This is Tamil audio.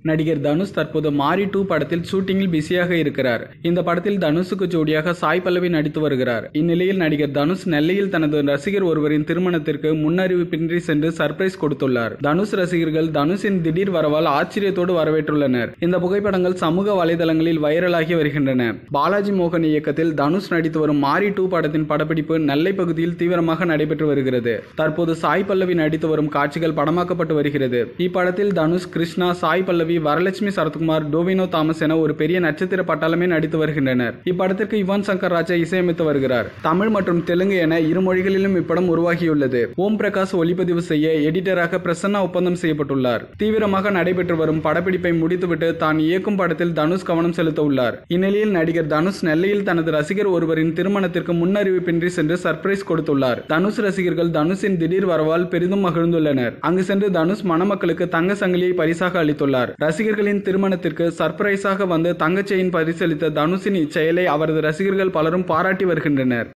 நடிகர் தனுஷ் தற்போது மாரி 2 படத்தில் ஷூட்டிங்கில் பிஸியாக இருக்கிறார். இந்த படத்தில் தனுஷுக்கு ஜோடியாக சாய் பல்லவி நடித்து வருகிறார். இந்நிலையில் நடிகர் தனுஷ் நெல்லையில் தனது ரசிகர் ஒருவரின் திருமணத்திற்கு முன்னறிவிப்பின்றி சென்று சர்ப்ரைஸ் கொடுத்துள்ளார். தனுஷ் ரசிகர்கள் தனுஷின் திடீர் வரவால் ஆச்சரியத்தோடு வரவேற்றுள்ளனர். இந்த புகைப்படங்கள் சமூக வலைதளங்களில் வைரலாகி வருகின்றன. பாலாஜி மோகன் இயக்கத்தில் தனுஷ் நடித்து வரும் மாரி 2 படத்தின் படப்பிடிப்பு நெல்லை பகுதியில் தீவிரமாக நடைபெற்று வருகிறது. தற்போது சாய் பல்லவி நடித்து வரும் காட்சிகள் படமாக்கப்பட்டு வருகிறது. இப்படத்தில் தனுஷ், கிருஷ்ணா, சாய் பல்லவி, வரலட்சுமி சரத்குமார், டோவினோ தாமஸ் என ஒரு பெரிய நட்சத்திர பட்டாளமே நடித்து வருகின்றனர். இப்படத்திற்கு யுவன் சங்கர் ராஜா இசையமைத்து வருகிறார். தமிழ் மற்றும் தெலுங்கு என இரு மொழிகளிலும் இப்படம் உருவாகியுள்ளது. ஓம் பிரகாஷ் ஒளிப்பதிவு செய்ய எடிட்டராக பிரசன்னா ஒப்பந்தம் செய்யப்பட்டுள்ளார். தீவிரமாக நடைபெற்று வரும் படப்பிடிப்பை முடித்துவிட்டு தான் இயக்கும் படத்தில் தனுஷ் கவனம் செலுத்த உள்ளார். இந்நிலையில் நடிகர் தனுஷ் நெல்லையில் தனது ரசிகர் ஒருவரின் திருமணத்திற்கு முன்னறிவிப்பின்றி சென்று சர்ப்ரைஸ் கொடுத்துள்ளார். தனுஷ் ரசிகர்கள் தனுஷின் திடீர் வரவால் பெரிதும் மகிழ்ந்துள்ளனர். அங்கு சென்று தனுஷ் மணமக்களுக்கு தங்க சங்கிலியை பரிசாக அளித்துள்ளார். ரசிகர்களின் திருமணத்திற்கு சர்ப்ரைஸாக வந்து தங்கச் செயின் பரிசளித்த தனுஷின் இச்செயலை அவரது ரசிகர்கள் பலரும் பாராட்டி வருகின்றனர்.